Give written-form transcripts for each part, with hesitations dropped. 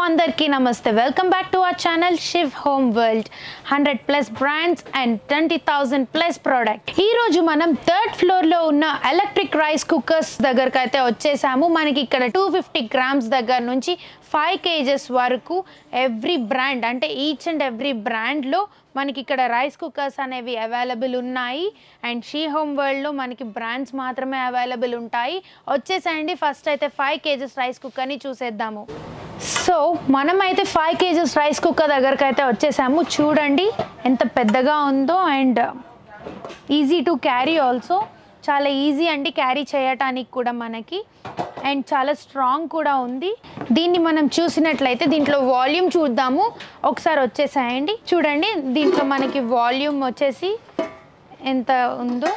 अंदरिकी नमस्ते welcome back to our channel Shiv home world 100+ brands and 20,000+ product ఈ రోజు మనం థర్డ్ ఫ్లోర్ లో ఉన్న ఎలక్ట్రిక్ రైస్ కుక్కర్స్ దగ్గరికి అయితే వచ్చేసాము మనకి ఇక్కడ 250 గ్రామ్స్ దగ్గర నుంచి 5 kgs వరకు ఎవ్రీ బ్రాండ్ అంటే ఈచ్ అండ్ ఎవ్రీ బ్రాండ్ లో మనకి ఇక్కడ రైస్ కుక్కర్స్ అనేవి అవైలబుల్ ఉన్నాయి అండ్ షీ హోమ్ వరల్డ్ లో మనకి బ్రాండ్స్ మాత్రమే అవైలబుల్ ఉంటాయి వచ్చేసండి ఫస్ట్ అయితే 5 kgs రైస్ కుక్కర్ ని చూసేద్దాము సో మనమైతే 5 kgs రైస్ కుక్కర్ దగ్గరికి అయితే వచ్చేసాము చూడండి ఎంత పెద్దగా ఉందో and easy to carry also చాలా ఈజీ అండి క్యారీ చేయడానికి కూడా మనకి అండ్ చాలా స్ట్రాంగ్ కూడా ఉంది దీన్ని మనం చూసినట్లయితే దీంట్లో వాల్యూమ్ చూద్దాము ఒకసారి వచ్చేసాయండి చూడండి దీంట్లో మనకి వాల్యూమ్ వచ్చేసి ఎంత ఉందో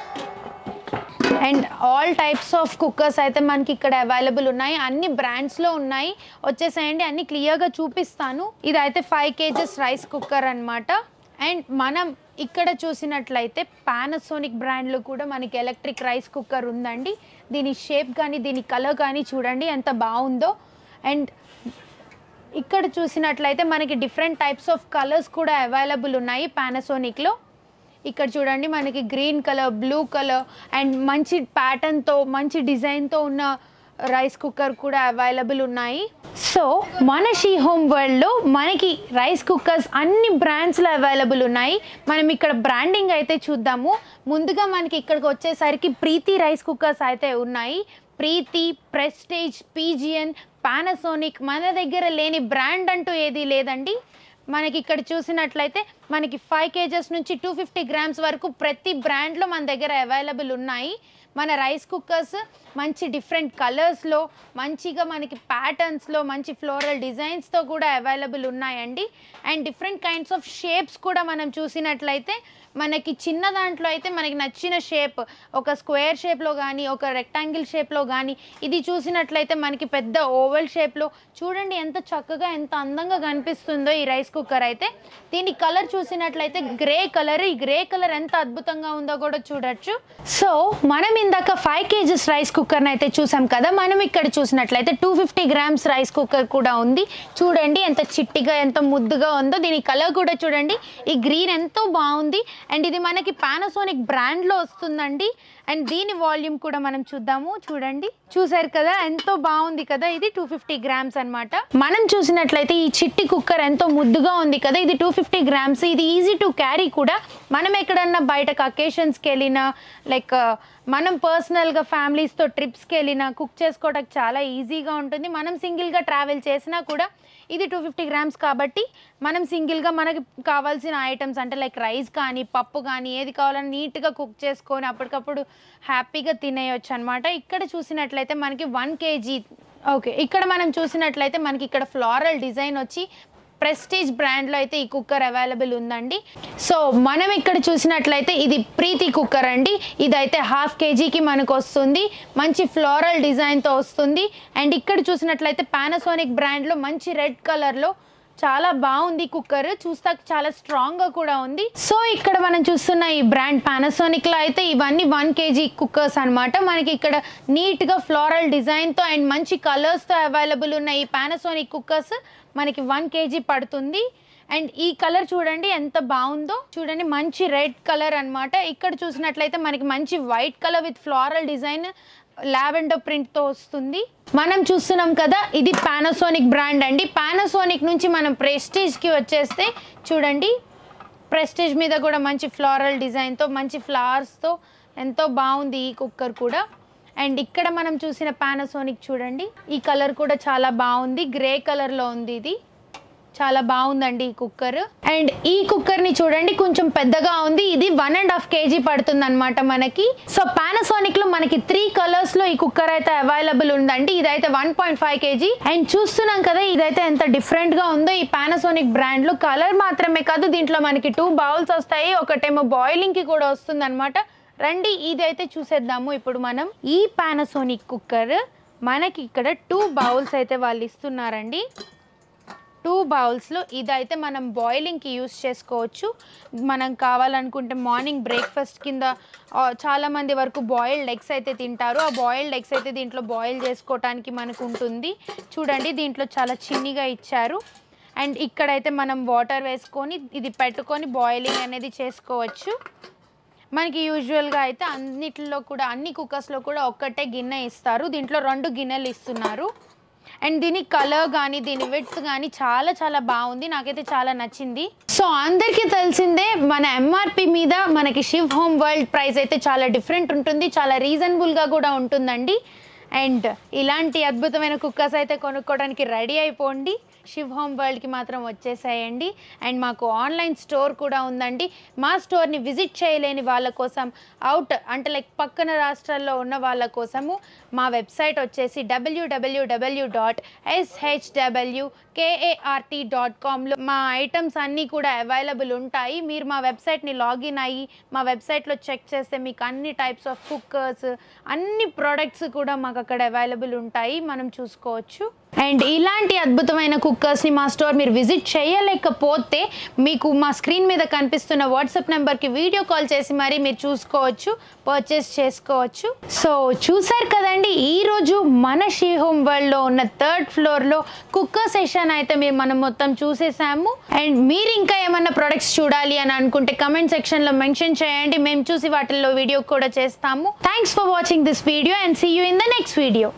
and all types of cookers అయితే మనకి ఇక్కడ అవైలబుల్ ఉన్నాయి అన్ని బ్రాండ్స్లో ఉన్నాయి వచ్చేసాయండి అన్ని క్లియర్గా చూపిస్తాను ఇదైతే 5 kgs రైస్ కుక్కర్ అన్నమాట అండ్ మనం ఇక్కడ చూసినట్లయితే పానాసోనిక్ బ్రాండ్లో కూడా మనకి ఎలక్ట్రిక్ రైస్ కుక్కర్ ఉందండి దీని షేప్ కానీ దీని కలర్ కానీ చూడండి ఎంత బాగుందో అండ్ ఇక్కడ చూసినట్లయితే మనకి డిఫరెంట్ టైప్స్ ఆఫ్ కలర్స్ కూడా అవైలబుల్ ఉన్నాయి పానాసోనిక్లో ఇక్కడ చూడండి మనకి green colour blue colour and మంచి ప్యాటర్న్తో మంచి డిజైన్తో ఉన్న రైస్ కుక్కర్ కూడా అవైలబుల్ ఉన్నాయి సో మన షీ హోమ్ వరల్డ్లో మనకి రైస్ కుక్కర్స్ అన్ని బ్రాండ్స్లో అవైలబుల్ ఉన్నాయి మనం ఇక్కడ బ్రాండింగ్ అయితే చూద్దాము ముందుగా మనకి ఇక్కడికి వచ్చేసరికి ప్రీతి రైస్ కుక్కర్స్ అయితే ఉన్నాయి ప్రీతి ప్రెస్టేజ్ పీజియన్ పానాసోనిక్ మన దగ్గర లేని బ్రాండ్ అంటూ ఏది లేదండి మనకి ఇక్కడ చూసినట్లయితే మనకి 5 kgs నుంచి 250 గ్రామ్స్ వరకు ప్రతి బ్రాండ్లో మన దగ్గర అవైలబుల్ ఉన్నాయి మన రైస్ కుక్కర్స్ మంచి డిఫరెంట్ కలర్స్లో మంచిగా మనకి ప్యాటర్న్స్లో మంచి ఫ్లోరల్ డిజైన్స్తో కూడా అవైలబుల్ ఉన్నాయండి and different kinds of shapes కూడా మనం చూసినట్లయితే మనకి చిన్న దాంట్లో అయితే మనకి నచ్చిన షేప్ ఒక స్క్వేర్ షేప్లో కానీ ఒక రెక్టాంగిల్ షేప్లో కానీ ఇది చూసినట్లయితే మనకి పెద్ద ఓవల్ షేప్లో చూడండి ఎంత చక్కగా ఎంత అందంగా కనిపిస్తుందో ఈ రైస్ కుక్కర్ అయితే దీని కలర్ చూసినట్లయితే గ్రే కలర్ ఈ గ్రే కలర్ ఎంత అద్భుతంగా ఉందో కూడా చూడొచ్చు సో మనం ఇందాక 5 kgs రైస్ కుక్కర్ని అయితే చూసాం కదా మనం ఇక్కడ చూసినట్లయితే 250 గ్రామ్స్ రైస్ కుక్కర్ కూడా ఉంది చూడండి ఎంత చిట్టిగా ఎంత ముద్దుగా ఉందో దీని కలర్ కూడా చూడండి ఈ గ్రీన్ ఎంతో బాగుంది అండ్ ఇది మనకి పానాసోనిక్ బ్రాండ్లో వస్తుందండి అండ్ దీని వాల్యూమ్ కూడా మనం చూద్దాము చూడండి చూసారు కదా ఎంతో బాగుంది కదా ఇది 250 గ్రామ్స్ అన్నమాట మనం చూసినట్లయితే ఈ చిట్టి కుక్కర్ ఎంతో ముద్దుగా ఉంది కదా ఇది 250 గ్రామ్స్ ఇది ఈజీ టు క్యారీ కూడా మనం ఎక్కడన్నా బయటకు అకేషన్స్కి వెళ్ళినా లైక్ మనం పర్సనల్గా ఫ్యామిలీస్తో ట్రిప్స్కి వెళ్ళినా కుక్ చేసుకోవడానికి చాలా ఈజీగా ఉంటుంది మనం సింగిల్గా ట్రావెల్ చేసినా కూడా ఇది 250 గ్రామ్స్ కాబట్టి మనం సింగిల్గా మనకి కావాల్సిన ఐటమ్స్ అంటే లైక్ రైస్ కానీ పప్పు కానీ ఏది కావాలని నీట్గా కుక్ చేసుకొని అప్పటికప్పుడు హ్యాపీగా తినేయొచ్చు అనమాట ఇక్కడ చూసినట్లయితే మనకి 1 kg ఓకే ఇక్కడ మనం చూసినట్లయితే మనకి ఇక్కడ ఫ్లోరల్ డిజైన్ వచ్చి ప్రెస్టీజ్ బ్రాండ్లో అయితే ఈ కుక్కర్ అవైలబుల్ ఉందండి సో మనం ఇక్కడ చూసినట్లయితే ఇది ప్రీతి కుక్కర్ అండి ఇదైతే 1/2 kgకి మనకు వస్తుంది మంచి ఫ్లోరల్ డిజైన్తో వస్తుంది అండ్ ఇక్కడ చూసినట్లయితే పానాసోనిక్ బ్రాండ్లో మంచి రెడ్ కలర్లో చాలా బాగుంది కుక్కర్ చూస్తా చాలా స్ట్రాంగ్గా కూడా ఉంది సో ఇక్కడ మనం చూస్తున్న ఈ బ్రాండ్ పానాసోనిక్లో అయితే ఇవన్నీ 1 kg కుక్కర్స్ అనమాట మనకి ఇక్కడ నీట్గా ఫ్లోరల్ డిజైన్తో అండ్ మంచి కలర్స్తో అవైలబుల్ ఉన్న ఈ పానాసోనిక్ కుక్కర్స్ మనకి 1 kg పడుతుంది అండ్ ఈ కలర్ చూడండి ఎంత బాగుందో చూడండి మంచి రెడ్ కలర్ అనమాట ఇక్కడ చూసినట్లయితే మనకి మంచి white colour with floral design lavender ప్రింట్తో వస్తుంది మనం చూస్తున్నాం కదా ఇది పానాసోనిక్ బ్రాండ్ అండి పానాసోనిక్ నుంచి మనం ప్రెస్టీజ్కి వచ్చేస్తే చూడండి ప్రెస్టీజ్ మీద కూడా మంచి ఫ్లోరల్ డిజైన్తో మంచి ఫ్లవర్స్తో ఎంతో బాగుంది ఈ కుక్కర్ కూడా అండ్ ఇక్కడ మనం చూసిన పానాసోనిక్ చూడండి ఈ కలర్ కూడా చాలా బాగుంది గ్రే కలర్లో ఉంది ఇది చాలా బాగుందండి ఈ కుక్కర్ అండ్ ఈ కుక్కర్ని చూడండి కొంచెం పెద్దగా ఉంది ఇది 1.5 kg పడుతుంది అనమాట మనకి సో పానాసోనిక్లో మనకి 3 కలర్స్లో ఈ కుక్కర్ అయితే అవైలబుల్ ఉందండి ఇదైతే 1.5 kg అండ్ చూస్తున్నాం కదా ఇదైతే ఎంత డిఫరెంట్గా ఉందో ఈ పానాసోనిక్ బ్రాండ్లో కలర్ మాత్రమే కాదు దీంట్లో మనకి 2 బౌల్స్ వస్తాయి ఒకటేమో బాయిలింగ్కి కూడా వస్తుంది అనమాట రండి ఇదైతే చూసేద్దాము ఇప్పుడు మనం ఈ పానాసోనిక్ కుక్కర్ మనకి ఇక్కడ 2 బౌల్స్ అయితే వాళ్ళు ఇస్తున్నారండి 2 బౌల్స్లో ఇదైతే మనం బాయిలింగ్కి యూస్ చేసుకోవచ్చు. మనం కావాలనుకుంటే మార్నింగ్ బ్రేక్ఫాస్ట్ కింద చాలామంది వరకు బాయిల్డ్ ఎగ్స్ అయితే తింటారు. ఆ బాయిల్డ్ ఎగ్స్ అయితే దీంట్లో బాయిల్ చేసుకోవటానికి మనకు ఉంటుంది. చూడండి దీంట్లో చాలా చిన్నగా ఇచ్చారు. అండ్ ఇక్కడైతే మనం వాటర్ వేసుకొని ఇది పెట్టుకొని బాయిలింగ్ అనేది చేసుకోవచ్చు. మనకి యూజువల్గా అయితే అన్నిటిలో కూడా అన్ని కుక్కర్స్లో కూడా ఒక్కటే గిన్నె ఇస్తారు. దీంట్లో 2 గిన్నెలు ఇస్తున్నారు. అండ్ దీని కలర్ కానీ దీని విడ్త్ కానీ చాలా చాలా బాగుంది. నాకైతే చాలా నచ్చింది. సో అందరికీ తెలిసిందే మన ఎంఆర్పి మీద మనకి శివ్ హోమ్ వరల్డ్ ప్రైస్ అయితే చాలా డిఫరెంట్ ఉంటుంది. చాలా రీజనబుల్గా కూడా ఉంటుందండి. అండ్ ఇలాంటి అద్భుతమైన కుక్కర్స్ అయితే కొనుక్కోవడానికి రెడీ అయిపోండి. శివ్ హోమ్ వరల్డ్కి మాత్రం వచ్చేసేయండి. అండ్ మాకు ఆన్లైన్ స్టోర్ కూడా ఉందండి. మా స్టోర్ని విజిట్ చేయలేని వాళ్ళ కోసం అంటే లైక్ పక్కన రాష్ట్రాల్లో ఉన్న వాళ్ళ కోసము మా వెబ్సైట్ వచ్చేసి www.shwkart.comలో మా ఐటమ్స్ అన్నీ కూడా అవైలబుల్ ఉంటాయి. మీరు మా వెబ్సైట్ని లాగిన్ అయ్యి మా వెబ్సైట్లో చెక్ చేస్తే మీకు అన్ని టైప్స్ ఆఫ్ కుక్కర్స్ అన్ని ప్రోడక్ట్స్ కూడా మాకు అక్కడ అవైలబుల్ ఉంటాయి. మనం చూసుకోవచ్చు. అండ్ ఇలాంటి అద్భుతమైన కుక్కర్స్ని మా స్టోర్ మీరు విజిట్ చేయలేకపోతే మీకు మా స్క్రీన్ మీద కనిపిస్తున్న వాట్సాప్ నెంబర్కి వీడియో కాల్ చేసి మరి మీరు చూసుకోవచ్చు, పర్చేస్ చేసుకోవచ్చు. సో చూసారు కదండి, ఈరోజు మన శివ్ హోమ్ వరల్డ్లో ఉన్న 3rd ఫ్లోర్లో కుక్కర్ సెషన్ అయితే మనం మొత్తం చూసేసాము. అండ్ మీరు ఇంకా ఏమన్నా ప్రొడక్ట్స్ చూడాలి అని అనుకుంటే కమెంట్ సెక్షన్లో మెన్షన్ చేయండి. మేము చూసి వాటిల్లో వీడియో కూడా చేస్తాము. Thanks for watching this video and see you in the next video.